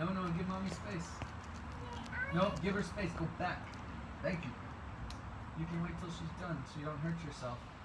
No, no, give mommy space. No, give her space. Go back. Thank you. You can wait till she's done so you don't hurt yourself.